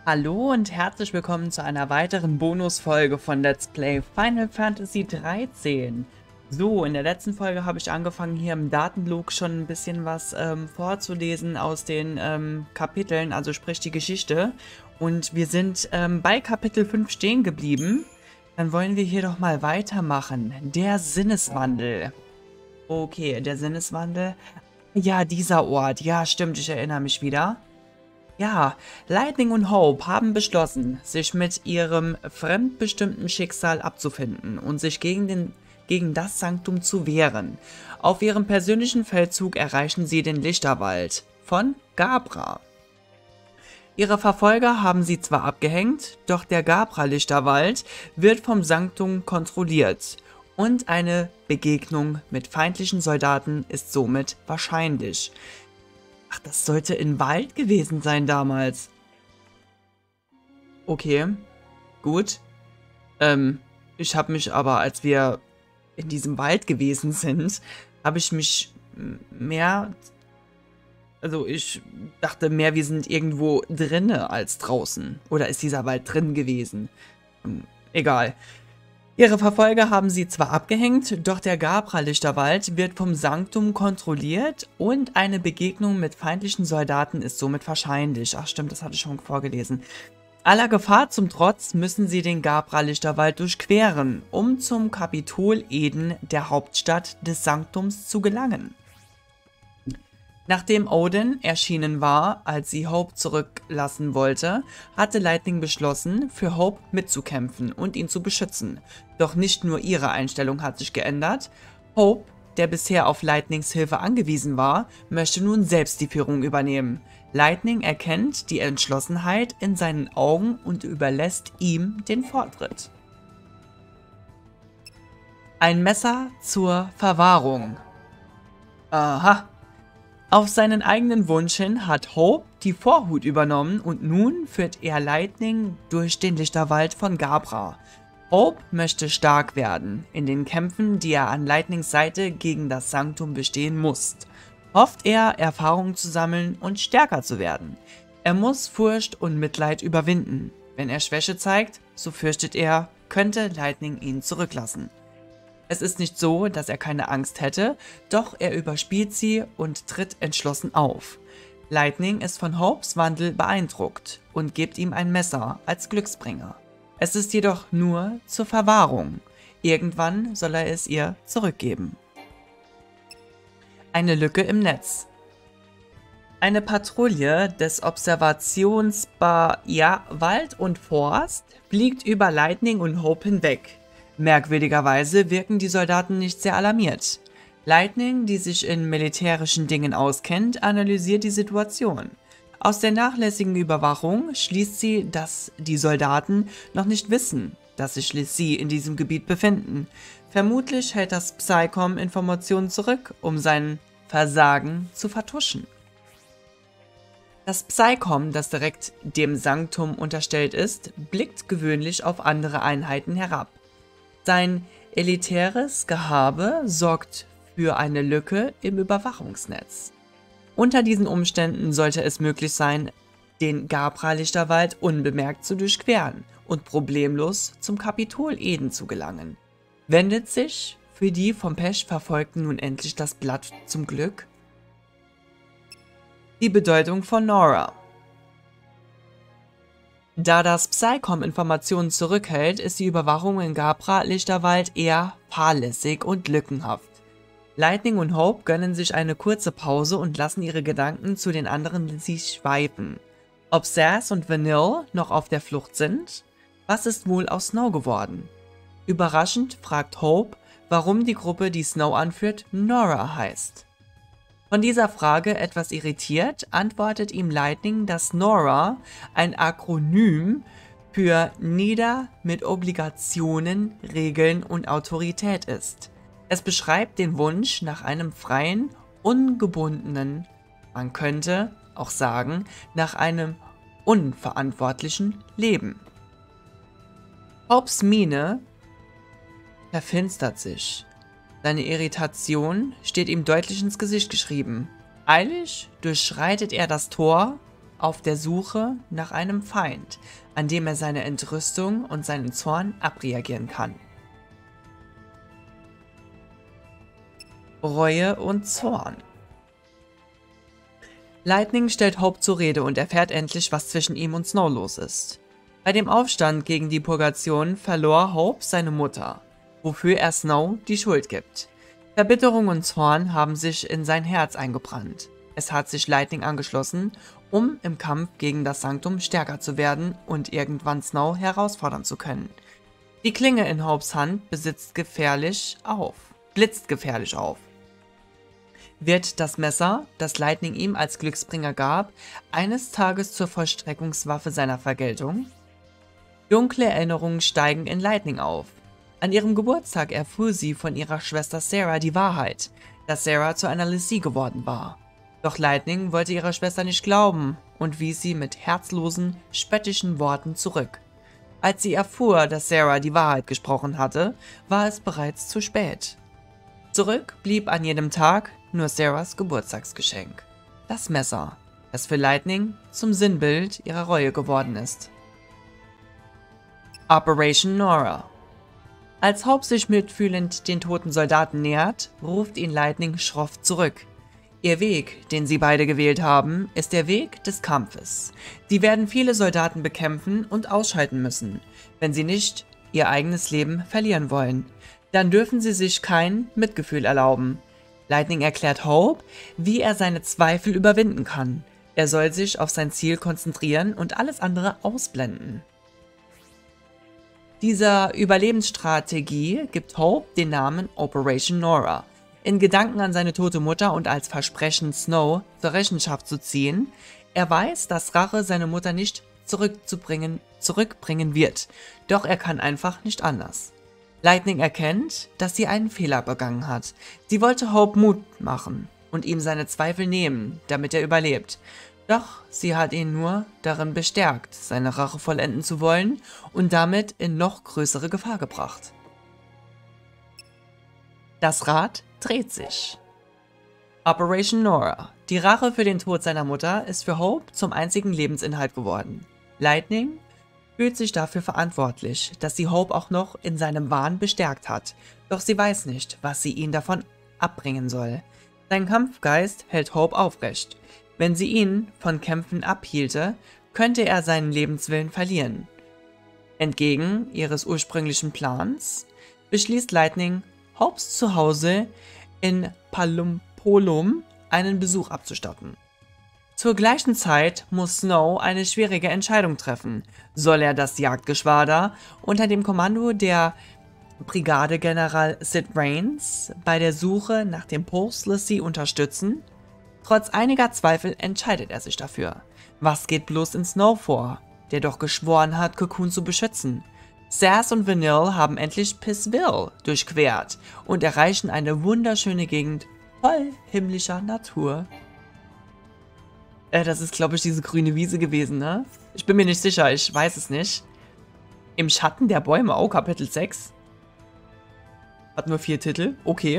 Hallo und herzlich willkommen zu einer weiteren Bonusfolge von Let's Play Final Fantasy 13. So, in der letzten Folge habe ich angefangen, hier im Datenlog schon ein bisschen was vorzulesen aus den Kapiteln, also sprich die Geschichte. Und wir sind bei Kapitel 5 stehen geblieben. Dann wollen wir hier doch mal weitermachen. Der Sinneswandel. Okay, der Sinneswandel. Ja, dieser Ort. Ja, stimmt, ich erinnere mich wieder. Ja, Lightning und Hope haben beschlossen, sich mit ihrem fremdbestimmten Schicksal abzufinden und sich gegen das Sanktum zu wehren. Auf ihrem persönlichen Feldzug erreichen sie den Lichterwald von Gabra. Ihre Verfolger haben sie zwar abgehängt, doch der Gabra-Lichterwald wird vom Sanktum kontrolliert und eine Begegnung mit feindlichen Soldaten ist somit wahrscheinlich. Ach, das sollte in Wald gewesen sein damals. Okay, gut. Ich habe mich aber, als wir in diesem Wald gewesen sind, habe ich mich mehr... Also ich dachte mehr, wir sind irgendwo drinne als draußen. Oder ist dieser Wald drin gewesen? Egal. Ihre Verfolger haben sie zwar abgehängt, doch der Gabra-Lichterwald wird vom Sanktum kontrolliert und eine Begegnung mit feindlichen Soldaten ist somit wahrscheinlich. Ach stimmt, das hatte ich schon vorgelesen. Aller Gefahr zum Trotz müssen sie den Gabra-Lichterwald durchqueren, um zum Kapitol Eden, der Hauptstadt des Sanktums, zu gelangen. Nachdem Odin erschienen war, als sie Hope zurücklassen wollte, hatte Lightning beschlossen, für Hope mitzukämpfen und ihn zu beschützen. Doch nicht nur ihre Einstellung hat sich geändert. Hope, der bisher auf Lightnings Hilfe angewiesen war, möchte nun selbst die Führung übernehmen. Lightning erkennt die Entschlossenheit in seinen Augen und überlässt ihm den Vortritt. Ein Messer zur Verwahrung. Aha. Auf seinen eigenen Wunsch hin hat Hope die Vorhut übernommen und nun führt er Lightning durch den Lichterwald von Gabra. Hope möchte stark werden in den Kämpfen, die er an Lightnings Seite gegen das Sanktum bestehen muss. Hofft er, Erfahrungen zu sammeln und stärker zu werden. Er muss Furcht und Mitleid überwinden. Wenn er Schwäche zeigt, so fürchtet er, könnte Lightning ihn zurücklassen. Es ist nicht so, dass er keine Angst hätte, doch er überspielt sie und tritt entschlossen auf. Lightning ist von Hopes Wandel beeindruckt und gibt ihm ein Messer als Glücksbringer. Es ist jedoch nur zur Verwahrung. Irgendwann soll er es ihr zurückgeben. Eine Lücke im Netz. Eine Patrouille des Wald und Forst fliegt über Lightning und Hope hinweg. Merkwürdigerweise wirken die Soldaten nicht sehr alarmiert. Lightning, die sich in militärischen Dingen auskennt, analysiert die Situation. Aus der nachlässigen Überwachung schließt sie, dass die Soldaten noch nicht wissen, dass sich sie in diesem Gebiet befinden. Vermutlich hält das Psycom Informationen zurück, um sein Versagen zu vertuschen. Das Psycom, das direkt dem Sanktum unterstellt ist, blickt gewöhnlich auf andere Einheiten herab. Sein elitäres Gehabe sorgt für eine Lücke im Überwachungsnetz. Unter diesen Umständen sollte es möglich sein, den Gabra-Lichterwald unbemerkt zu durchqueren und problemlos zum Kapitol Eden zu gelangen. Wendet sich für die vom Pech Verfolgten nun endlich das Blatt zum Glück? Die Bedeutung von Nora. Da das Psycom Informationen zurückhält, ist die Überwachung in Gabra-Lichterwald eher fahrlässig und lückenhaft. Lightning und Hope gönnen sich eine kurze Pause und lassen ihre Gedanken zu den anderen sich schweifen. Ob Sass und Vanille noch auf der Flucht sind? Was ist wohl aus Snow geworden? Überraschend fragt Hope, warum die Gruppe, die Snow anführt, Nora heißt. Von dieser Frage etwas irritiert, antwortet ihm Lightning, dass Nora ein Akronym für Nieder mit Obligationen, Regeln und Autorität ist. Es beschreibt den Wunsch nach einem freien, ungebundenen, man könnte auch sagen, nach einem unverantwortlichen Leben. Hopes Miene verfinstert sich. Seine Irritation steht ihm deutlich ins Gesicht geschrieben. Eilig durchschreitet er das Tor auf der Suche nach einem Feind, an dem er seine Entrüstung und seinen Zorn abreagieren kann. Reue und Zorn. Lightning stellt Hope zur Rede und erfährt endlich, was zwischen ihm und Snow los ist. Bei dem Aufstand gegen die Purgation verlor Hope seine Mutter, wofür er Snow die Schuld gibt. Verbitterung und Zorn haben sich in sein Herz eingebrannt. Es hat sich Lightning angeschlossen, um im Kampf gegen das Sanktum stärker zu werden und irgendwann Snow herausfordern zu können. Die Klinge in Hopes Hand blitzt gefährlich auf. Wird das Messer, das Lightning ihm als Glücksbringer gab, eines Tages zur Vollstreckungswaffe seiner Vergeltung? Dunkle Erinnerungen steigen in Lightning auf. An ihrem Geburtstag erfuhr sie von ihrer Schwester Sarah die Wahrheit, dass Sarah zu einer Lassie geworden war. Doch Lightning wollte ihrer Schwester nicht glauben und wies sie mit herzlosen, spöttischen Worten zurück. Als sie erfuhr, dass Sarah die Wahrheit gesprochen hatte, war es bereits zu spät. Zurück blieb an jedem Tag nur Sarahs Geburtstagsgeschenk. Das Messer, das für Lightning zum Sinnbild ihrer Reue geworden ist. Operation Nora. Als Hope sich mitfühlend den toten Soldaten nähert, ruft ihn Lightning schroff zurück. Ihr Weg, den sie beide gewählt haben, ist der Weg des Kampfes. Sie werden viele Soldaten bekämpfen und ausschalten müssen, wenn sie nicht ihr eigenes Leben verlieren wollen. Dann dürfen sie sich kein Mitgefühl erlauben. Lightning erklärt Hope, wie er seine Zweifel überwinden kann. Er soll sich auf sein Ziel konzentrieren und alles andere ausblenden. Dieser Überlebensstrategie gibt Hope den Namen Operation Nora. In Gedanken an seine tote Mutter und als Versprechen, Snow zur Rechenschaft zu ziehen, er weiß, dass Rache seine Mutter nicht zurückbringen wird, doch er kann einfach nicht anders. Lightning erkennt, dass sie einen Fehler begangen hat. Sie wollte Hope Mut machen und ihm seine Zweifel nehmen, damit er überlebt. Doch sie hat ihn nur darin bestärkt, seine Rache vollenden zu wollen und damit in noch größere Gefahr gebracht. Das Rad dreht sich. Operation Nora. Die Rache für den Tod seiner Mutter ist für Hope zum einzigen Lebensinhalt geworden. Lightning fühlt sich dafür verantwortlich, dass sie Hope auch noch in seinem Wahn bestärkt hat, doch sie weiß nicht, was sie ihn davon abbringen soll. Sein Kampfgeist hält Hope aufrecht. Wenn sie ihn von Kämpfen abhielte, könnte er seinen Lebenswillen verlieren. Entgegen ihres ursprünglichen Plans beschließt Lightning, Hopes Zuhause in Palumpolum einen Besuch abzustatten. Zur gleichen Zeit muss Snow eine schwierige Entscheidung treffen. Soll er das Jagdgeschwader unter dem Kommando der Brigadegeneral Sid Raines bei der Suche nach dem Pulse Lassie unterstützen? Trotz einiger Zweifel entscheidet er sich dafür. Was geht bloß in Snow vor, der doch geschworen hat, Cocoon zu beschützen? Sass und Vanille haben endlich Pissville durchquert und erreichen eine wunderschöne Gegend voll himmlischer Natur. Das ist, glaube ich, diese grüne Wiese gewesen, ne? Ich bin mir nicht sicher, ich weiß es nicht. Im Schatten der Bäume, oh, Kapitel 6. Hat nur 4 Titel, okay.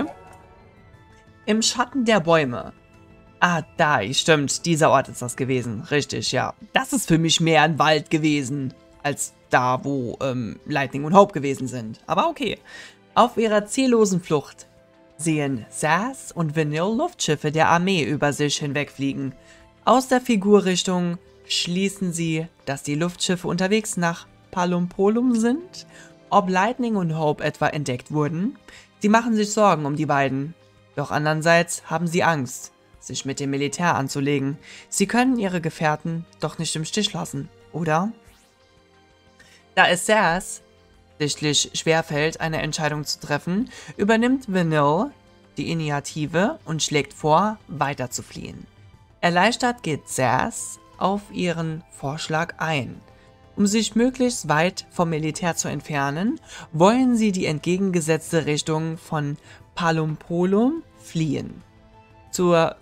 Im Schatten der Bäume. Ah, da, stimmt, dieser Ort ist das gewesen. Richtig, ja. Das ist für mich mehr ein Wald gewesen, als da, wo Lightning und Hope gewesen sind. Aber okay. Auf ihrer ziellosen Flucht sehen Sass und Vanille Luftschiffe der Armee über sich hinwegfliegen. Aus der Figurrichtung schließen sie, dass die Luftschiffe unterwegs nach Palumpolum sind. Ob Lightning und Hope etwa entdeckt wurden? Sie machen sich Sorgen um die beiden. Doch andererseits haben sie Angst, sich mit dem Militär anzulegen. Sie können ihre Gefährten doch nicht im Stich lassen, oder? Da es Sass sichtlich schwerfällt, eine Entscheidung zu treffen, übernimmt Vanille die Initiative und schlägt vor, weiter zu fliehen. Erleichtert geht Sass auf ihren Vorschlag ein. Um sich möglichst weit vom Militär zu entfernen, wollen sie die entgegengesetzte Richtung von Palumpolum fliehen. Zur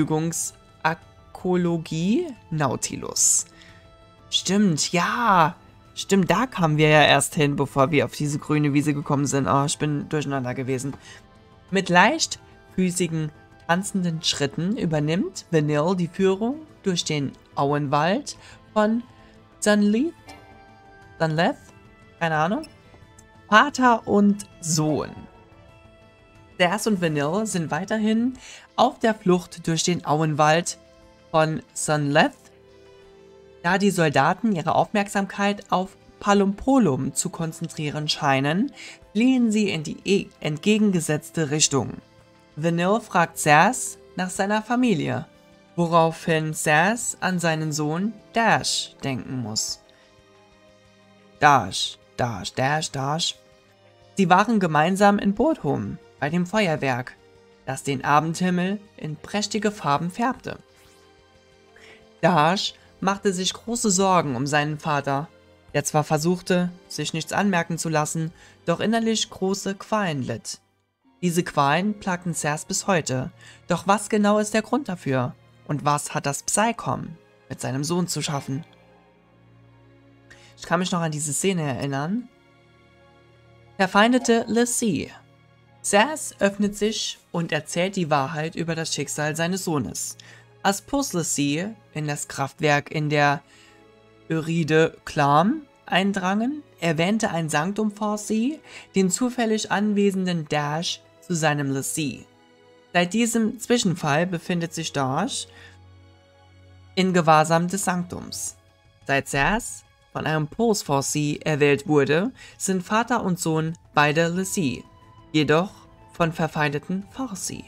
Vergnügungsarkologie Nautilus. Stimmt, ja. Stimmt, da kamen wir ja erst hin, bevor wir auf diese grüne Wiese gekommen sind. Oh, ich bin durcheinander gewesen. Mit leichtfüßigen, tanzenden Schritten übernimmt Vanille die Führung durch den Auenwald von Dunleath, keine Ahnung, Vater und Sohn. Zers und Vanille sind weiterhin auf der Flucht durch den Auenwald von Dunleath, da die Soldaten ihre Aufmerksamkeit auf Palumpolum zu konzentrieren scheinen, fliehen sie in die entgegengesetzte Richtung. Vanille fragt Zers nach seiner Familie, woraufhin Zers an seinen Sohn Dash denken muss. Dash. Sie waren gemeinsam in Bodhum bei dem Feuerwerk, das den Abendhimmel in prächtige Farben färbte. Dash machte sich große Sorgen um seinen Vater, der zwar versuchte, sich nichts anmerken zu lassen, doch innerlich große Qualen litt. Diese Qualen plagten Zers bis heute, doch was genau ist der Grund dafür? Und was hat das Psycom mit seinem Sohn zu schaffen? Ich kann mich noch an diese Szene erinnern. Verfeindete LeSea. Zers öffnet sich und erzählt die Wahrheit über das Schicksal seines Sohnes. Als LeSea in das Kraftwerk in der Yride Clam eindrangen, erwähnte ein Sanctum Farsi den zufällig anwesenden Dash zu seinem LeSea. Seit diesem Zwischenfall befindet sich Dash in Gewahrsam des Sanctums. Seit Zers von einem Pulse Farsi erwählt wurde, sind Vater und Sohn beide LeSea, jedoch von verfeindeten Farsi.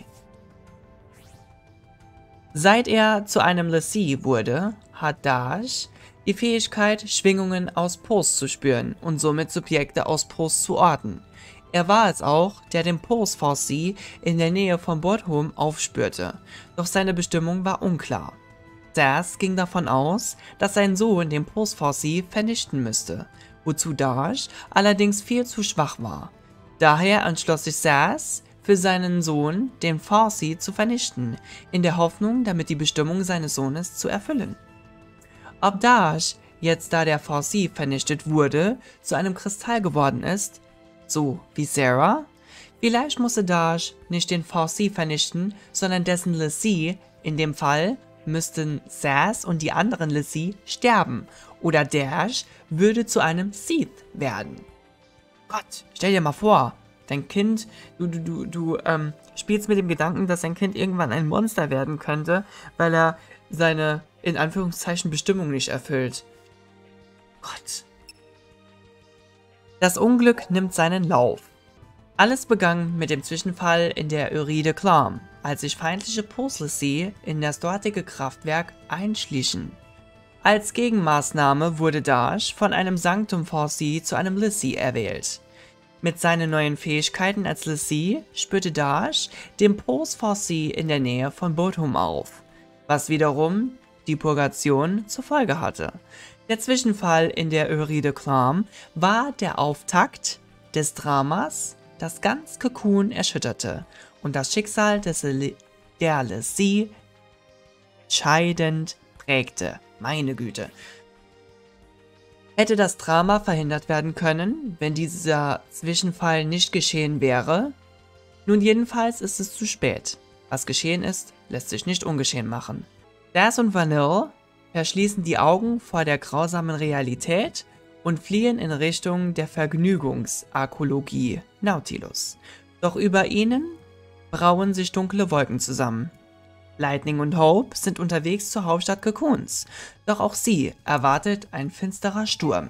Seit er zu einem LeSea wurde, hat Dash die Fähigkeit, Schwingungen aus Pulse zu spüren und somit Subjekte aus Pulse zu orten. Er war es auch, der den Pulse Farsi in der Nähe von Bodhum aufspürte, doch seine Bestimmung war unklar. Zers ging davon aus, dass sein Sohn den Pulse Farsi vernichten müsste, wozu Dash allerdings viel zu schwach war. Daher entschloss sich Zers, für seinen Sohn den Farsi zu vernichten, in der Hoffnung, damit die Bestimmung seines Sohnes zu erfüllen. Ob Dash, jetzt da der Farsi vernichtet wurde, zu einem Kristall geworden ist, so wie Sarah? Vielleicht musste Dash nicht den Farsi vernichten, sondern dessen LeSea. In dem Fall müssten Zers und die anderen LeSea sterben, oder Dash würde zu einem Sith werden. Gott, stell dir mal vor, dein Kind, du spielst mit dem Gedanken, dass dein Kind irgendwann ein Monster werden könnte, weil er seine, in Anführungszeichen, Bestimmung nicht erfüllt. Gott. Das Unglück nimmt seinen Lauf. Alles begann mit dem Zwischenfall in der Yride Clam, als sich feindliche Pulse LeSea in das dortige Kraftwerk einschlichen. Als Gegenmaßnahme wurde Dash von einem Sanctum Farsi zu einem LeSea erwählt. Mit seinen neuen Fähigkeiten als LeSea spürte Dash den Pulse Farsi in der Nähe von Bodhum auf, was wiederum die Purgation zur Folge hatte. Der Zwischenfall in der Yride Clam war der Auftakt des Dramas, das ganz Cocoon erschütterte und das Schicksal der LeSea entscheidend prägte. Meine Güte. Hätte das Drama verhindert werden können, wenn dieser Zwischenfall nicht geschehen wäre? Nun jedenfalls ist es zu spät. Was geschehen ist, lässt sich nicht ungeschehen machen. Zers und Vanille verschließen die Augen vor der grausamen Realität und fliehen in Richtung der Vergnügungsarkologie Nautilus. Doch über ihnen brauen sich dunkle Wolken zusammen. Lightning und Hope sind unterwegs zur Hauptstadt Cocoons, doch auch sie erwartet ein finsterer Sturm.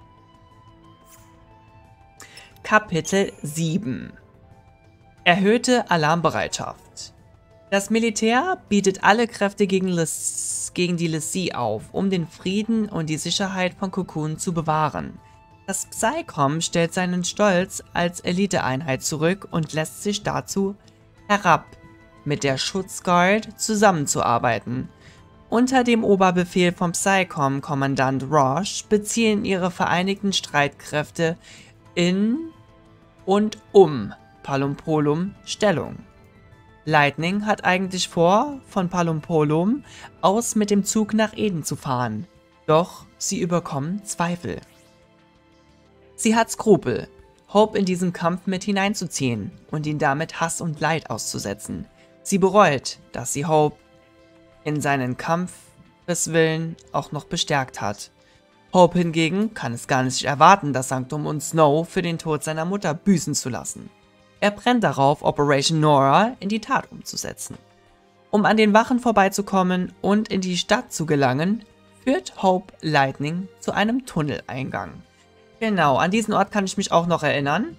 Kapitel 7 Erhöhte Alarmbereitschaft. Das Militär bietet alle Kräfte gegen die LeSea auf, um den Frieden und die Sicherheit von Cocoon zu bewahren. Das Psycom stellt seinen Stolz als Eliteeinheit zurück und lässt sich dazu herab, mit der Schutzguard zusammenzuarbeiten. Unter dem Oberbefehl vom Psycom-Kommandant Roche beziehen ihre vereinigten Streitkräfte in und um Palumpolum Stellung. Lightning hat eigentlich vor, von Palumpolum aus mit dem Zug nach Eden zu fahren, doch sie überkommen Zweifel. Sie hat Skrupel, Hope in diesen Kampf mit hineinzuziehen und ihn damit Hass und Leid auszusetzen. Sie bereut, dass sie Hope in seinen Kampf Gottes Willen auch noch bestärkt hat. Hope hingegen kann es gar nicht erwarten, das Sanktum und Snow für den Tod seiner Mutter büßen zu lassen. Er brennt darauf, Operation Nora in die Tat umzusetzen. Um an den Wachen vorbeizukommen und in die Stadt zu gelangen, führt Hope Lightning zu einem Tunneleingang. Genau, an diesen Ort kann ich mich auch noch erinnern.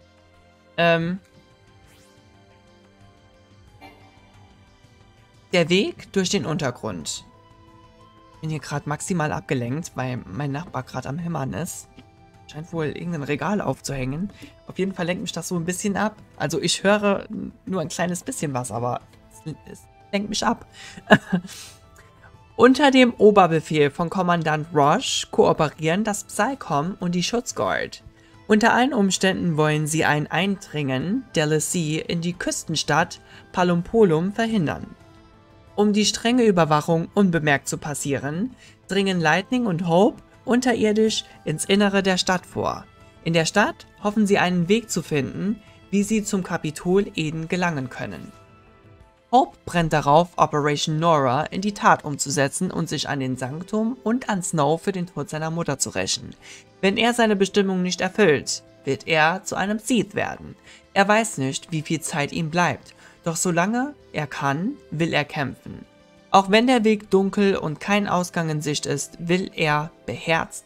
Der Weg durch den Untergrund. Ich bin hier gerade maximal abgelenkt, weil mein Nachbar gerade am Hämmern ist. Scheint wohl irgendein Regal aufzuhängen. Auf jeden Fall lenkt mich das so ein bisschen ab. Also ich höre nur ein kleines bisschen was, aber es lenkt mich ab. Unter dem Oberbefehl von Kommandant Roche kooperieren das Psycom und die Schutzguard. Unter allen Umständen wollen sie ein Eindringen der l'Cie in die Küstenstadt Palumpolum verhindern. Um die strenge Überwachung unbemerkt zu passieren, dringen Lightning und Hope unterirdisch ins Innere der Stadt vor. In der Stadt hoffen sie einen Weg zu finden, wie sie zum Kapitol Eden gelangen können. Hope brennt darauf, Operation Nora in die Tat umzusetzen und sich an den Sanktum und an Snow für den Tod seiner Mutter zu rächen. Wenn er seine Bestimmung nicht erfüllt, wird er zu einem Sith werden. Er weiß nicht, wie viel Zeit ihm bleibt, doch solange er kann, will er kämpfen. Auch wenn der Weg dunkel und kein Ausgang in Sicht ist, will er beherzt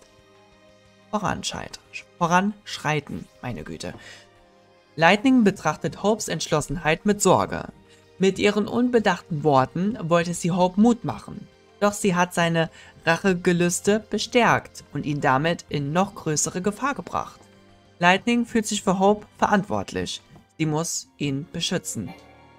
voranschreiten, meine Güte. Lightning betrachtet Hopes Entschlossenheit mit Sorge. Mit ihren unbedachten Worten wollte sie Hope Mut machen, doch sie hat seine Rachegelüste bestärkt und ihn damit in noch größere Gefahr gebracht. Lightning fühlt sich für Hope verantwortlich. Sie muss ihn beschützen.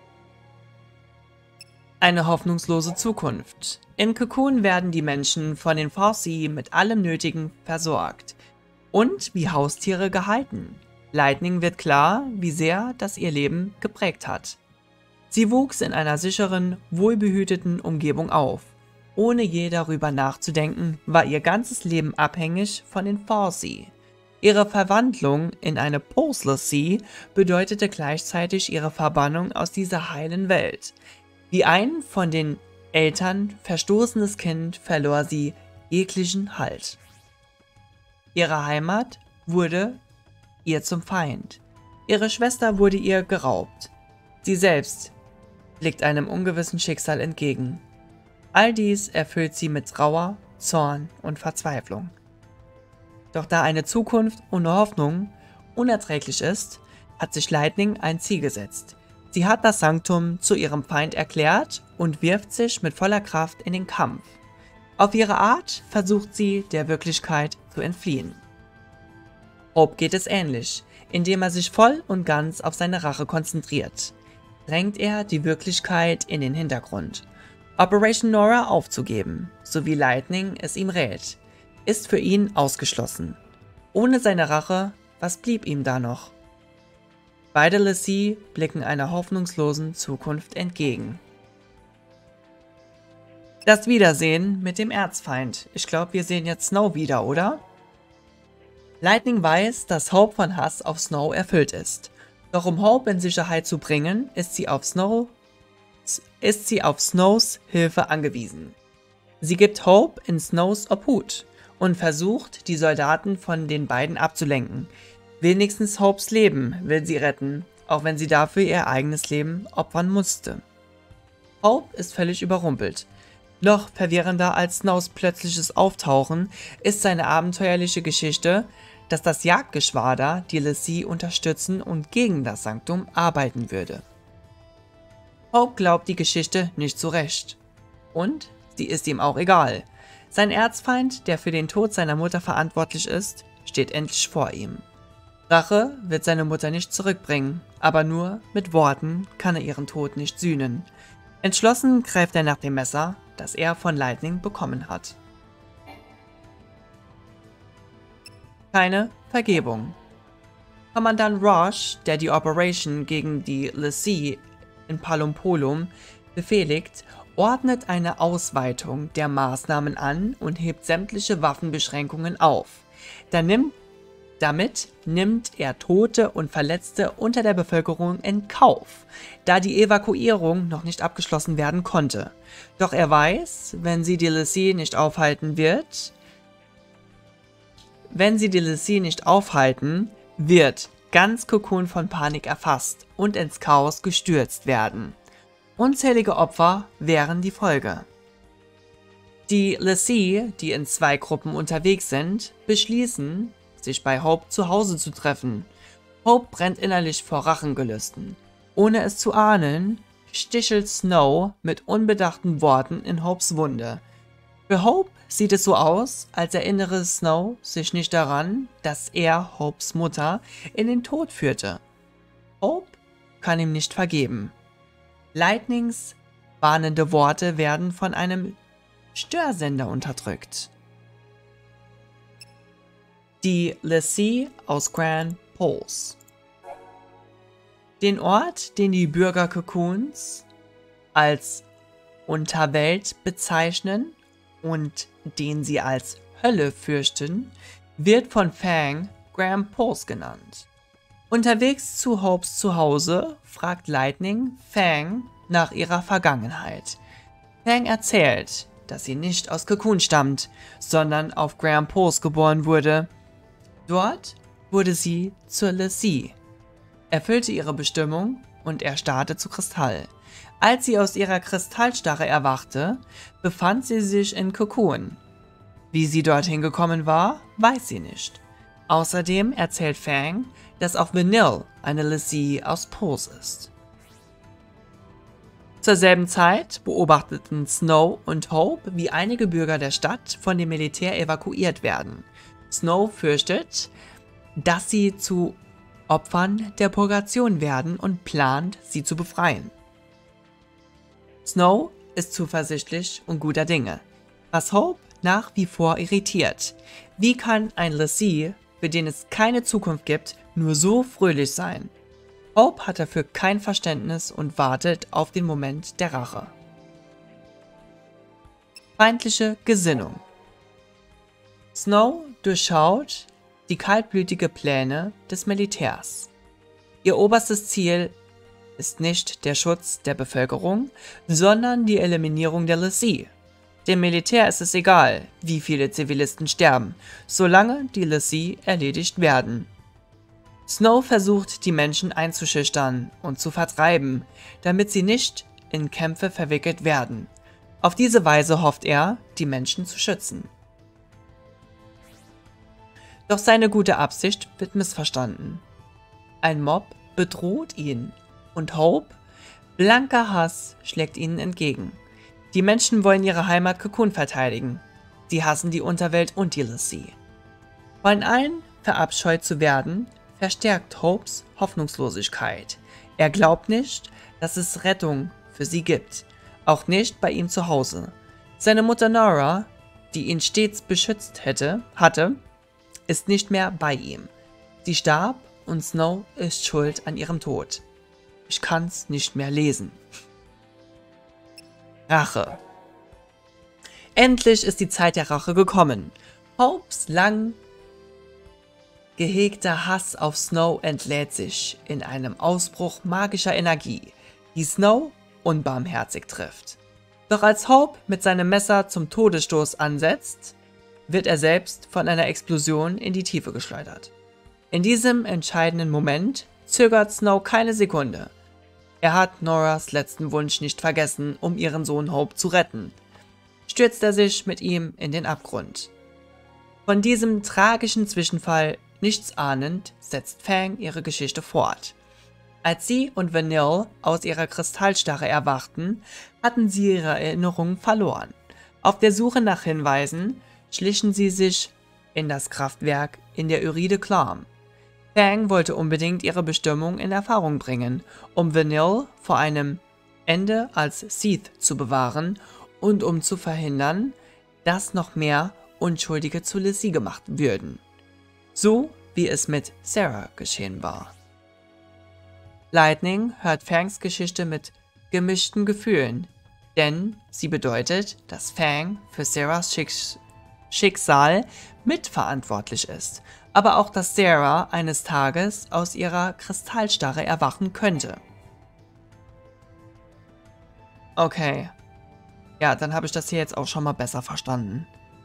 Eine hoffnungslose Zukunft. In Cocoon werden die Menschen von den Farsi mit allem Nötigen versorgt und wie Haustiere gehalten. Lightning wird klar, wie sehr das ihr Leben geprägt hat. Sie wuchs in einer sicheren, wohlbehüteten Umgebung auf. Ohne je darüber nachzudenken, war ihr ganzes Leben abhängig von den Farsi. Ihre Verwandlung in eine Pose-l'Cie bedeutete gleichzeitig ihre Verbannung aus dieser heilen Welt. Wie ein von den Eltern verstoßenes Kind verlor sie jeglichen Halt. Ihre Heimat wurde ihr zum Feind. Ihre Schwester wurde ihr geraubt. Sie selbst blickt einem ungewissen Schicksal entgegen. All dies erfüllt sie mit Trauer, Zorn und Verzweiflung. Doch da eine Zukunft ohne Hoffnung unerträglich ist, hat sich Lightning ein Ziel gesetzt. Sie hat das Sanktum zu ihrem Feind erklärt und wirft sich mit voller Kraft in den Kampf. Auf ihre Art versucht sie, der Wirklichkeit zu entfliehen. Hope geht es ähnlich, indem er sich voll und ganz auf seine Rache konzentriert. Drängt er die Wirklichkeit in den Hintergrund. Operation Nora aufzugeben, so wie Lightning es ihm rät, ist für ihn ausgeschlossen. Ohne seine Rache, was blieb ihm da noch? Beide l'Cie blicken einer hoffnungslosen Zukunft entgegen. Das Wiedersehen mit dem Erzfeind. Ich glaube, wir sehen jetzt Snow wieder, oder? Lightning weiß, dass Hope von Hass auf Snow erfüllt ist. Doch um Hope in Sicherheit zu bringen, ist sie auf Snows Hilfe angewiesen. Sie gibt Hope in Snows Obhut und versucht, die Soldaten von den beiden abzulenken. Wenigstens Hopes Leben will sie retten, auch wenn sie dafür ihr eigenes Leben opfern musste. Hope ist völlig überrumpelt. Noch verwirrender als Snows plötzliches Auftauchen ist seine abenteuerliche Geschichte, dass das Jagdgeschwader die l'Cie unterstützen und gegen das Sanktum arbeiten würde. Hope glaubt die Geschichte nicht so recht. Und sie ist ihm auch egal. Sein Erzfeind, der für den Tod seiner Mutter verantwortlich ist, steht endlich vor ihm. Rache wird seine Mutter nicht zurückbringen, aber nur mit Worten kann er ihren Tod nicht sühnen. Entschlossen greift er nach dem Messer, das er von Lightning bekommen hat. Keine Vergebung. Kommandant Roche, der die Operation gegen die l'Cie in Palumpolum befehligt, ordnet eine Ausweitung der Maßnahmen an und hebt sämtliche Waffenbeschränkungen auf. Damit nimmt er Tote und Verletzte unter der Bevölkerung in Kauf, da die Evakuierung noch nicht abgeschlossen werden konnte. Doch er weiß, wenn sie die l'Cie nicht aufhalten, wird ganz Cocoon von Panik erfasst und ins Chaos gestürzt werden. Unzählige Opfer wären die Folge. Die l'Cie, die in 2 Gruppen unterwegs sind, beschließen, sich bei Hope zu Hause zu treffen. Hope brennt innerlich vor Rachengelüsten. Ohne es zu ahnen, stichelt Snow mit unbedachten Worten in Hopes Wunde. Für Hope sieht es so aus, als erinnere Snow sich nicht daran, dass er Hopes Mutter in den Tod führte. Hope kann ihm nicht vergeben. Lightnings warnende Worte werden von einem Störsender unterdrückt. Die l'Cie aus Gran Pulse. Den Ort, den die Bürger Cocoons als Unterwelt bezeichnen und den sie als Hölle fürchten, wird von Fang Gran Pulse genannt. Unterwegs zu Hopes Zuhause fragt Lightning Fang nach ihrer Vergangenheit. Fang erzählt, dass sie nicht aus Cocoon stammt, sondern auf Gran Pulse geboren wurde. Dort wurde sie zur l'Cie, erfüllte ihre Bestimmung und erstarrte zu Kristall. Als sie aus ihrer Kristallstarre erwachte, befand sie sich in Cocoon. Wie sie dorthin gekommen war, weiß sie nicht. Außerdem erzählt Fang, dass auch Vanille eine l'Cie aus Pulse ist. Zur selben Zeit beobachteten Snow und Hope, wie einige Bürger der Stadt von dem Militär evakuiert werden. Snow fürchtet, dass sie zu Opfern der Purgation werden und plant, sie zu befreien. Snow ist zuversichtlich und guter Dinge, was Hope nach wie vor irritiert. Wie kann ein l'Cie, für den es keine Zukunft gibt, nur so fröhlich sein? Hope hat dafür kein Verständnis und wartet auf den Moment der Rache. Feindliche Gesinnung. Snow durchschaut die kaltblütige Pläne des Militärs. Ihr oberstes Ziel ist nicht der Schutz der Bevölkerung, sondern die Eliminierung der l'Cie. Dem Militär ist es egal, wie viele Zivilisten sterben, solange die l'Cie erledigt werden. Snow versucht, die Menschen einzuschüchtern und zu vertreiben, damit sie nicht in Kämpfe verwickelt werden. Auf diese Weise hofft er, die Menschen zu schützen. Doch seine gute Absicht wird missverstanden. Ein Mob bedroht ihn und Hope, blanker Hass, schlägt ihnen entgegen. Die Menschen wollen ihre Heimat Cocoon verteidigen. Sie hassen die Unterwelt und die l'Cie. Von allen verabscheut zu werden, verstärkt Hopes Hoffnungslosigkeit. Er glaubt nicht, dass es Rettung für sie gibt, auch nicht bei ihm zu Hause. Seine Mutter Nora, die ihn stets beschützt hatte, ist nicht mehr bei ihm. Sie starb und Snow ist schuld an ihrem Tod. Ich kann's nicht mehr lesen. Rache. Endlich ist die Zeit der Rache gekommen. Hopes lang gehegter Hass auf Snow entlädt sich in einem Ausbruch magischer Energie, die Snow unbarmherzig trifft. Doch als Hope mit seinem Messer zum Todesstoß ansetzt, wird er selbst von einer Explosion in die Tiefe geschleudert. In diesem entscheidenden Moment zögert Snow keine Sekunde. Er hat Noras letzten Wunsch nicht vergessen, um ihren Sohn Hope zu retten. Stürzt er sich mit ihm in den Abgrund. Von diesem tragischen Zwischenfall nichts ahnend, setzt Fang ihre Geschichte fort. Als sie und Vanille aus ihrer Kristallstarre erwachten, hatten sie ihre Erinnerungen verloren. Auf der Suche nach Hinweisen schlichen sie sich in das Kraftwerk in der Yride Clam. Fang wollte unbedingt ihre Bestimmung in Erfahrung bringen, um Vanille vor einem Ende als Sith zu bewahren und um zu verhindern, dass noch mehr Unschuldige zu l'Cie gemacht würden. So wie es mit Sarah geschehen war. Lightning hört Fangs Geschichte mit gemischten Gefühlen, denn sie bedeutet, dass Fang für Sarahs Schicksal mitverantwortlich ist. aber auch, dass Sarah eines Tages aus ihrer Kristallstarre erwachen könnte. Okay. Ja, dann habe ich das hier jetzt auch schon mal besser verstanden.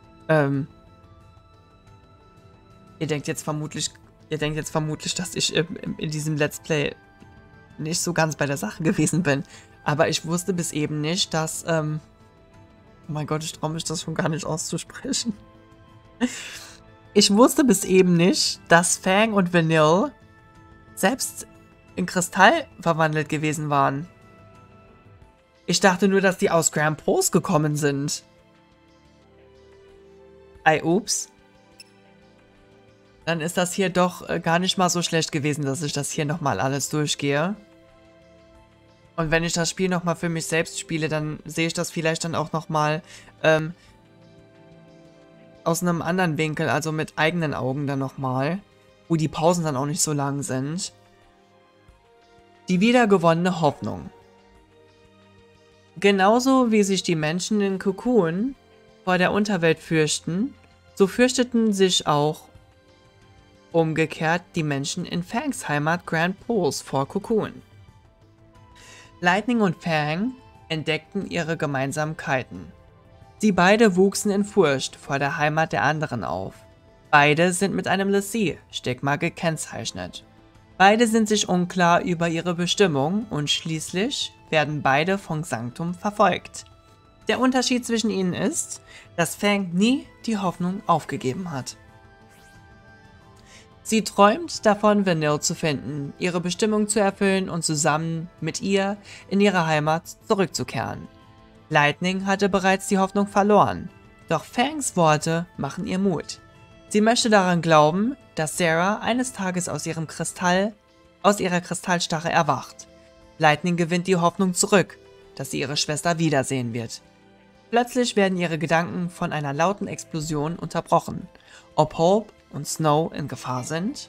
Ihr denkt jetzt vermutlich, dass ich in diesem Let's Play nicht so ganz bei der Sache gewesen bin. Aber ich wusste bis eben nicht, dass, oh mein Gott, ich traue mich das schon gar nicht auszusprechen. Ich wusste bis eben nicht, dass Fang und Vanille selbst in Kristall verwandelt gewesen waren. Ich dachte nur, dass die aus Grand Pros gekommen sind. Ups. Dann ist das hier doch gar nicht mal so schlecht gewesen, dass ich das hier nochmal alles durchgehe. Und wenn ich das Spiel nochmal für mich selbst spiele, dann sehe ich das vielleicht dann auch nochmal aus einem anderen Winkel, also mit eigenen Augen dann nochmal, wo die Pausen dann auch nicht so lang sind. Die wiedergewonnene Hoffnung. Genauso wie sich die Menschen in Cocoon vor der Unterwelt fürchten, so fürchteten sich auch umgekehrt die Menschen in Fangs Heimat Grand Pools vor Cocoon. Lightning und Fang entdeckten ihre Gemeinsamkeiten. Sie beide wuchsen in Furcht vor der Heimat der anderen auf. Beide sind mit einem LeSeal-Stigma gekennzeichnet. Beide sind sich unklar über ihre Bestimmung und schließlich werden beide vom Sanctum verfolgt. Der Unterschied zwischen ihnen ist, dass Fang nie die Hoffnung aufgegeben hat. Sie träumt davon, Vanille zu finden, ihre Bestimmung zu erfüllen und zusammen mit ihr in ihre Heimat zurückzukehren. Lightning hatte bereits die Hoffnung verloren, doch Fangs Worte machen ihr Mut. Sie möchte daran glauben, dass Sarah eines Tages aus ihrer Kristallstarre erwacht. Lightning gewinnt die Hoffnung zurück, dass sie ihre Schwester wiedersehen wird. Plötzlich werden ihre Gedanken von einer lauten Explosion unterbrochen. Ob Hope und Snow in Gefahr sind?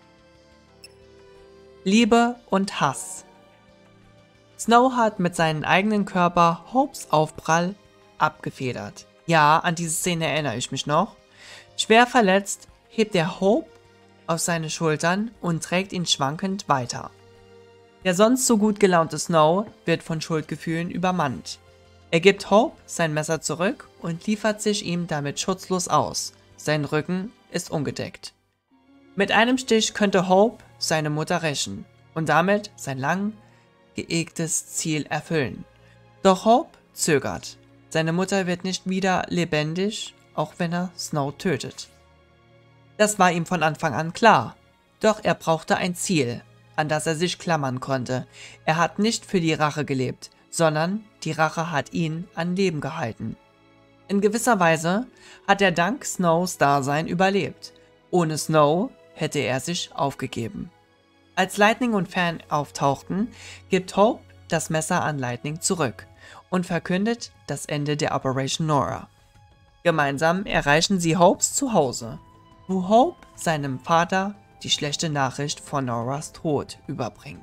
Liebe und Hass. Snow hat mit seinem eigenen Körper Hopes Aufprall abgefedert. Ja, an diese Szene erinnere ich mich noch. Schwer verletzt hebt er Hope auf seine Schultern und trägt ihn schwankend weiter. Der sonst so gut gelaunte Snow wird von Schuldgefühlen übermannt. Er gibt Hope sein Messer zurück und liefert sich ihm damit schutzlos aus. Sein Rücken ist ungedeckt. Mit einem Stich könnte Hope seine Mutter rächen und damit sein lang geegtes Ziel erfüllen. Doch Hope zögert. Seine Mutter wird nicht wieder lebendig, auch wenn er Snow tötet. Das war ihm von Anfang an klar. Doch er brauchte ein Ziel, an das er sich klammern konnte. Er hat nicht für die Rache gelebt, sondern die Rache hat ihn am Leben gehalten. In gewisser Weise hat er dank Snows Dasein überlebt. Ohne Snow hätte er sich aufgegeben. Als Lightning und Fang auftauchten, gibt Hope das Messer an Lightning zurück und verkündet das Ende der Operation Nora. Gemeinsam erreichen sie Hopes Zuhause, wo Hope seinem Vater die schlechte Nachricht von Noras Tod überbringt.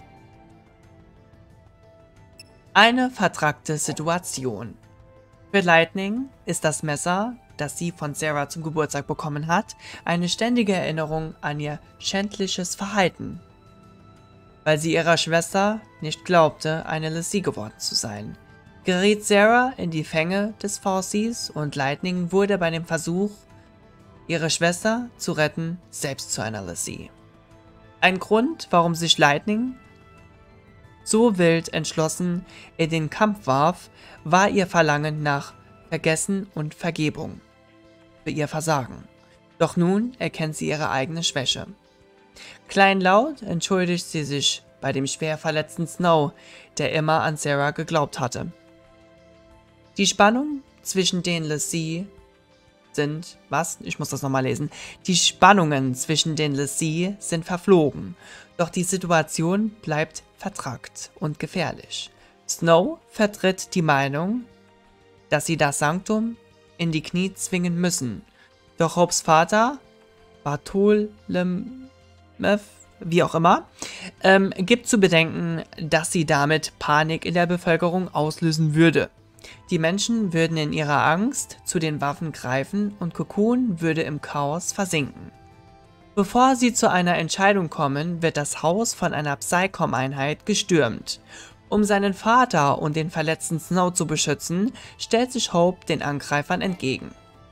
Eine vertrackte Situation. Für Lightning ist das Messer, das sie von Sarah zum Geburtstag bekommen hat, eine ständige Erinnerung an ihr schändliches Verhalten, weil sie ihrer Schwester nicht glaubte, eine LeSeal geworden zu sein. Geriet Sarah in die Fänge des Forces und Lightning wurde bei dem Versuch, ihre Schwester zu retten, selbst zu einer LeSeal. Ein Grund, warum sich Lightning so wild entschlossen in den Kampf warf, war ihr Verlangen nach Vergessen und Vergebung für ihr Versagen. Doch nun erkennt sie ihre eigene Schwäche. Kleinlaut entschuldigt sie sich bei dem schwer verletzten Snow, der immer an Sarah geglaubt hatte. Die Spannung zwischen den LeSeal sind, ich muss das nochmal lesen. Die Spannungen zwischen den LeSeal sind verflogen, doch die Situation bleibt vertrackt und gefährlich. Snow vertritt die Meinung, dass sie das Sanctum in die Knie zwingen müssen. Doch Hopes Vater, Bartholomew, wie auch immer, gibt zu bedenken, dass sie damit Panik in der Bevölkerung auslösen würde. Die Menschen würden in ihrer Angst zu den Waffen greifen und Cocoon würde im Chaos versinken. Bevor sie zu einer Entscheidung kommen, wird das Haus von einer Psycom-Einheit gestürmt. Um seinen Vater und den verletzten Snow zu beschützen, stellt sich Hope den Angreifern entgegen.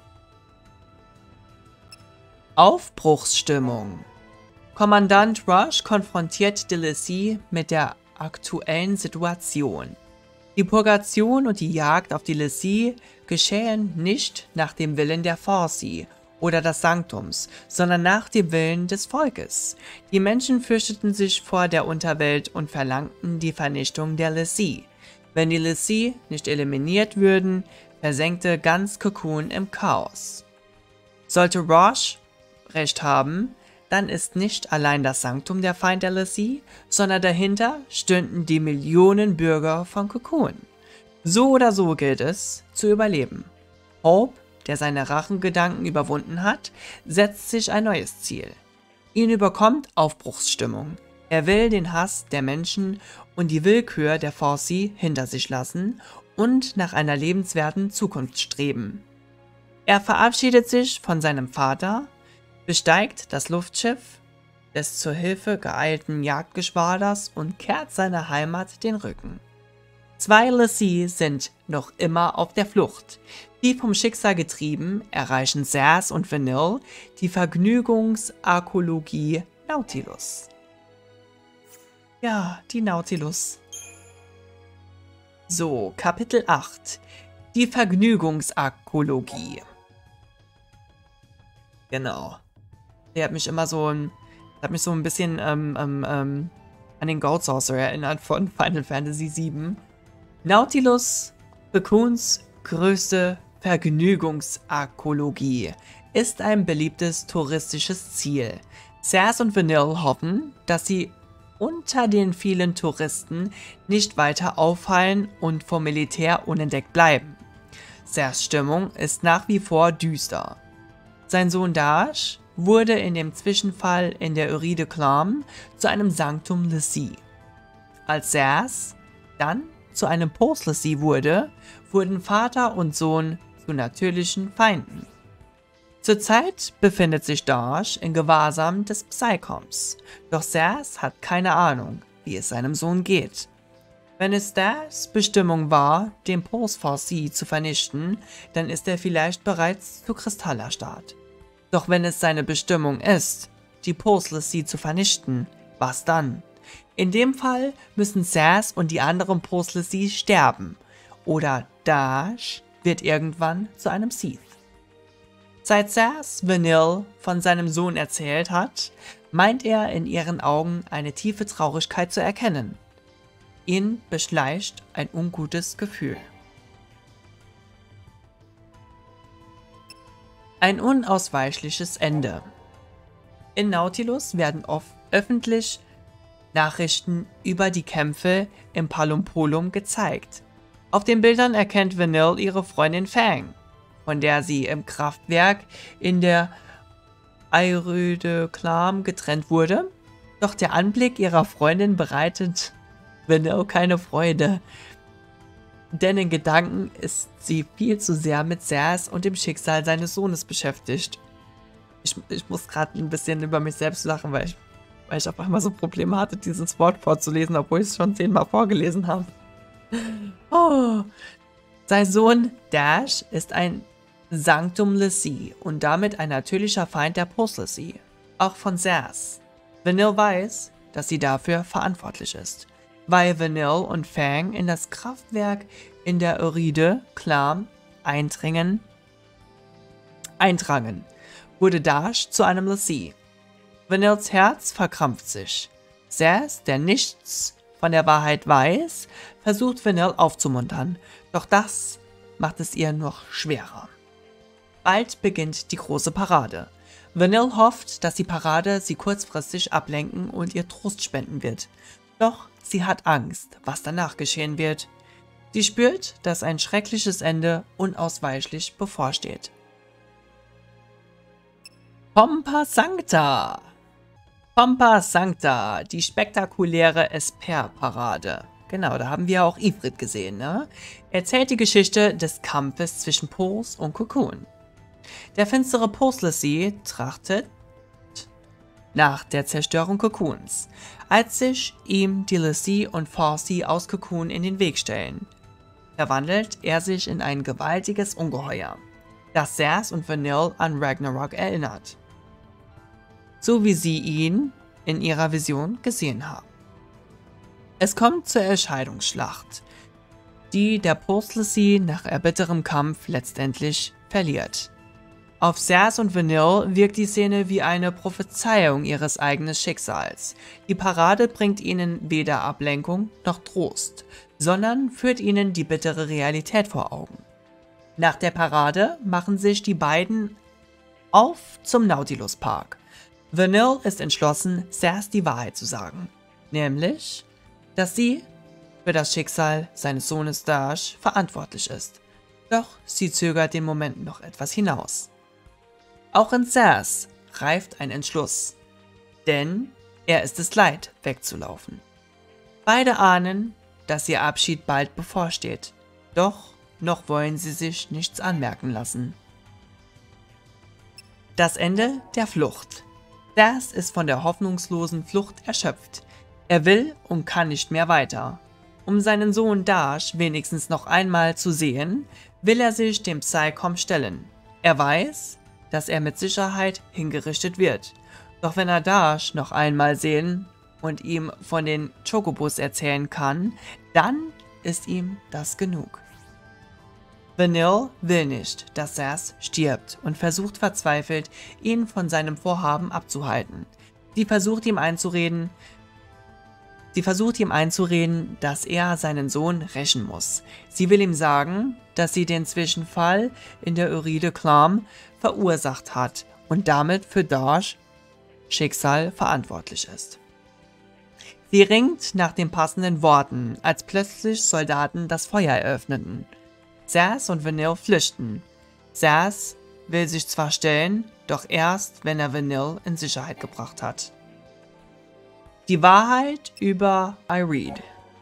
Aufbruchsstimmung. Kommandant Rush konfrontiert DeLacy mit der aktuellen Situation. Die Purgation und die Jagd auf DeLacy geschehen nicht nach dem Willen der Farsi oder des Sanktums, sondern nach dem Willen des Volkes. Die Menschen fürchteten sich vor der Unterwelt und verlangten die Vernichtung der L'Cie. Wenn die L'Cie nicht eliminiert würden, versenkte ganz Cocoon im Chaos. Sollte Rosh recht haben, dann ist nicht allein das Sanktum der Feind der L'Cie, sondern dahinter stünden die Millionen Bürger von Cocoon. So oder so gilt es, zu überleben. Hope, der seine Rachengedanken überwunden hat, setzt sich ein neues Ziel. Ihn überkommt Aufbruchsstimmung. Er will den Hass der Menschen und die Willkür der Farsi hinter sich lassen und nach einer lebenswerten Zukunft streben. Er verabschiedet sich von seinem Vater, besteigt das Luftschiff des zur Hilfe geeilten Jagdgeschwaders und kehrt seiner Heimat den Rücken. Zwei L'Cie sind noch immer auf der Flucht. Die vom Schicksal getrieben, erreichen Zers und Vanille die Vergnügungsarkologie Nautilus. Ja, die Nautilus. So, Kapitel 8. Die Vergnügungsarkologie. Genau. Der hat mich immer so ein bisschen an den Gold Saucer erinnert von Final Fantasy VII. Nautilus, Cocoons größte Vergnügungsarkologie, ist ein beliebtes touristisches Ziel. Zers und Vanille hoffen, dass sie unter den vielen Touristen nicht weiter auffallen und vom Militär unentdeckt bleiben. Zers Stimmung ist nach wie vor düster. Sein Sohn Dash wurde in dem Zwischenfall in der Euride Clam zu einem Sanctum L'Cie. Als Zers dann zu einem Post L'Cie wurde, wurden Vater und Sohn zu natürlichen Feinden. Zurzeit befindet sich Dash in Gewahrsam des Psycoms, doch Zers hat keine Ahnung, wie es seinem Sohn geht. Wenn es Dashs Bestimmung war, den Post Farsi zu vernichten, dann ist er vielleicht bereits zu Kristall erstarrt. Doch wenn es seine Bestimmung ist, die Post L'Cie zu vernichten, was dann? In dem Fall müssen Zers und die anderen Post L'Cie sterben, oder Dash wird irgendwann zu einem Sith. Seit Zers Vanille von seinem Sohn erzählt hat, meint er in ihren Augen eine tiefe Traurigkeit zu erkennen. Ihn beschleicht ein ungutes Gefühl. Ein unausweichliches Ende. In Nautilus werden oft öffentlich Nachrichten über die Kämpfe im Palumpolum gezeigt. Auf den Bildern erkennt Vanille ihre Freundin Fang, von der sie im Kraftwerk in der Euride Clam getrennt wurde. Doch der Anblick ihrer Freundin bereitet Vanille keine Freude, denn in Gedanken ist sie viel zu sehr mit Zers und dem Schicksal seines Sohnes beschäftigt. Ich muss gerade ein bisschen über mich selbst lachen, weil ich auf einmal so Probleme hatte, dieses Wort vorzulesen, obwohl ich es schon 10-mal vorgelesen habe. Oh. Sein Sohn Dash ist ein Sanctum L'Cie und damit ein natürlicher Feind der Post L'Cie, auch von Zers. Vanille weiß, dass sie dafür verantwortlich ist. Weil Vanille und Fang in das Kraftwerk in der Euride Clam eindrangen, wurde Dash zu einem L'Cie. Vanilles Herz verkrampft sich. Zers, der nichts von der Wahrheit weiß, versucht Vanille aufzumuntern, doch das macht es ihr noch schwerer. Bald beginnt die große Parade. Vanille hofft, dass die Parade sie kurzfristig ablenken und ihr Trost spenden wird. Doch sie hat Angst, was danach geschehen wird. Sie spürt, dass ein schreckliches Ende unausweichlich bevorsteht. Pompa Sancta! Pompa Sancta, die spektakuläre Esper-Parade. Genau, da haben wir auch Ifrit gesehen, ne? Erzählt die Geschichte des Kampfes zwischen Pose und Cocoon. Der finstere Post L'Cie trachtet nach der Zerstörung Cocoons, als sich ihm die l'Cie und Farsi aus Cocoon in den Weg stellen. Verwandelt er sich in ein gewaltiges Ungeheuer, das Cersei und Vanille an Ragnarok erinnert, so wie sie ihn in ihrer Vision gesehen haben. Es kommt zur Entscheidungsschlacht, die der Post-l'Cie nach erbittertem Kampf letztendlich verliert. Auf Cersei und Vanille wirkt die Szene wie eine Prophezeiung ihres eigenen Schicksals. Die Parade bringt ihnen weder Ablenkung noch Trost, sondern führt ihnen die bittere Realität vor Augen. Nach der Parade machen sich die beiden auf zum Nautilus Park. Vanille ist entschlossen, Cersei die Wahrheit zu sagen, nämlich, dass sie für das Schicksal seines Sohnes Dash verantwortlich ist. Doch sie zögert den Moment noch etwas hinaus. Auch in Cersei reift ein Entschluss, denn er ist es leid, wegzulaufen. Beide ahnen, dass ihr Abschied bald bevorsteht, doch noch wollen sie sich nichts anmerken lassen. Das Ende der Flucht. Cersei ist von der hoffnungslosen Flucht erschöpft. Er will und kann nicht mehr weiter. Um seinen Sohn Dash wenigstens noch einmal zu sehen, will er sich dem Psycom stellen. Er weiß, dass er mit Sicherheit hingerichtet wird. Doch wenn er Dash noch einmal sehen und ihm von den Chocobos erzählen kann, dann ist ihm das genug. Vanille will nicht, dass Cersei stirbt und versucht verzweifelt, ihn von seinem Vorhaben abzuhalten. Sie versucht ihm einzureden, dass er seinen Sohn rächen muss. Sie will ihm sagen, dass sie den Zwischenfall in der Yride Clam verursacht hat und damit für Dash Schicksal verantwortlich ist. Sie ringt nach den passenden Worten, als plötzlich Soldaten das Feuer eröffneten. Cersei und Vanille flüchten. Cersei will sich zwar stellen, doch erst, wenn er Vanille in Sicherheit gebracht hat. Die Wahrheit über Yrede.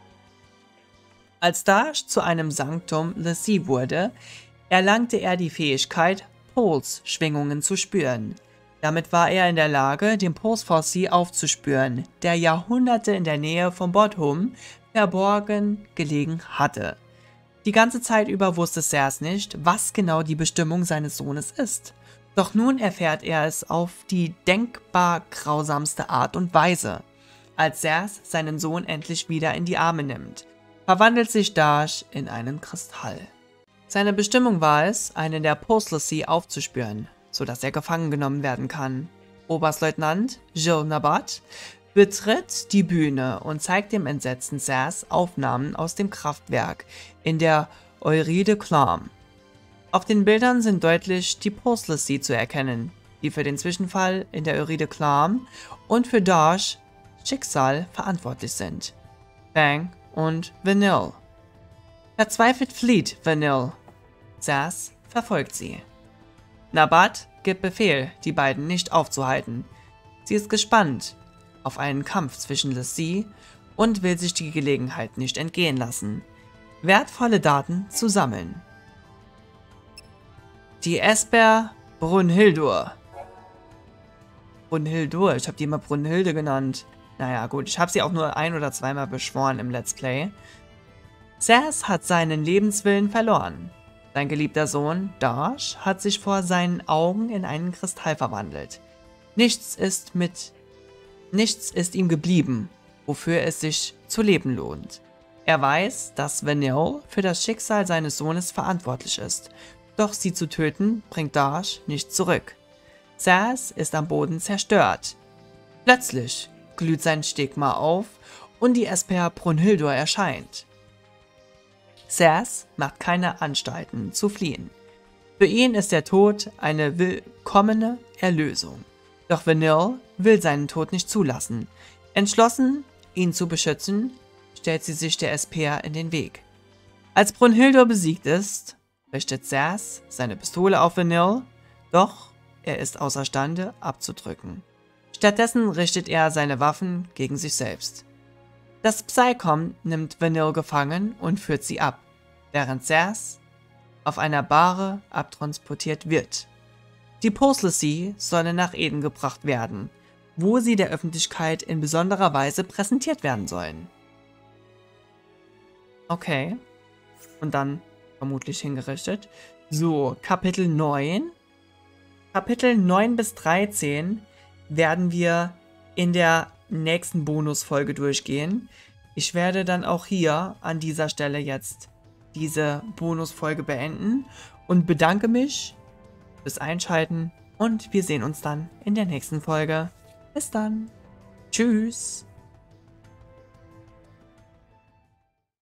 Als Dash zu einem Sanctum l'Cie wurde, erlangte er die Fähigkeit, Pulsschwingungen zu spüren. Damit war er in der Lage, den Puls Farsi aufzuspüren, der Jahrhunderte in der Nähe von Bodhum verborgen gelegen hatte. Die ganze Zeit über wusste Cersei nicht, was genau die Bestimmung seines Sohnes ist. Doch nun erfährt er es auf die denkbar grausamste Art und Weise. Als Cersei seinen Sohn endlich wieder in die Arme nimmt, verwandelt sich Dash in einen Kristall. Seine Bestimmung war es, einen der Post l'Cie aufzuspüren, sodass er gefangen genommen werden kann. Oberstleutnant Gilles Nabat betritt die Bühne und zeigt dem entsetzten Cersei Aufnahmen aus dem Kraftwerk in der Yride Clam. Auf den Bildern sind deutlich die Post l'Cie zu erkennen, die für den Zwischenfall in der Yride Clam und für Dash Schicksal verantwortlich sind. Fang und Vanille. Verzweifelt flieht Vanille. Cersei verfolgt sie. Nabat gibt Befehl, die beiden nicht aufzuhalten. Sie ist gespannt auf einen Kampf zwischen l'Cie und will sich die Gelegenheit nicht entgehen lassen, wertvolle Daten zu sammeln. Die Esper Brunhildur. Brunhildur, ich habe die immer Brunhilde genannt. Naja gut, ich habe sie auch nur ein- oder zweimal beschworen im Let's Play. Cersei hat seinen Lebenswillen verloren. Sein geliebter Sohn, Dash, hat sich vor seinen Augen in einen Kristall verwandelt. Nichts ist ihm geblieben, wofür es sich zu leben lohnt. Er weiß, dass Vanille für das Schicksal seines Sohnes verantwortlich ist, doch sie zu töten bringt Dash nicht zurück. Cersei ist am Boden zerstört. Plötzlich glüht sein Stigma auf und die Esper Brunhildur erscheint. Cersei macht keine Anstalten zu fliehen. Für ihn ist der Tod eine willkommene Erlösung. Doch Vanille will seinen Tod nicht zulassen. Entschlossen, ihn zu beschützen, stellt sie sich der Esper in den Weg. Als Brunhildur besiegt ist, richtet Cersei seine Pistole auf Vanille, doch er ist außerstande abzudrücken. Stattdessen richtet er seine Waffen gegen sich selbst. Das Psycom nimmt Vanille gefangen und führt sie ab, während Cersei auf einer Bahre abtransportiert wird. Die Post l'Cie sollen nach Eden gebracht werden, wo sie der Öffentlichkeit in besonderer Weise präsentiert werden sollen. Okay. Und dann vermutlich hingerichtet. So, Kapitel 9. Kapitel 9 bis 13 werden wir in der nächsten Bonusfolge durchgehen. Ich werde dann auch hier an dieser Stelle jetzt diese Bonusfolge beenden und bedanke mich fürs Einschalten und wir sehen uns dann in der nächsten Folge. Bis dann. Tschüss.